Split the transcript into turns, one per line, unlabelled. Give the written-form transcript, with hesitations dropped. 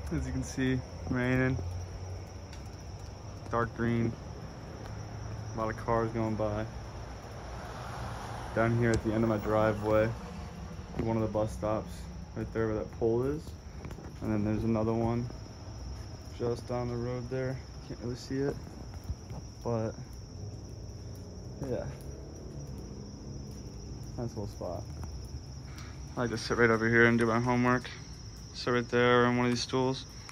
As you can see, raining. Dark green. A lot of cars going by. Down here at the end of my driveway, one of the bus stops, right there where that pole is. And then there's another one just down the road there. Can't really see it, but yeah, nice little spot. I just sit right over here and do my homework. Sit right there on one of these stools.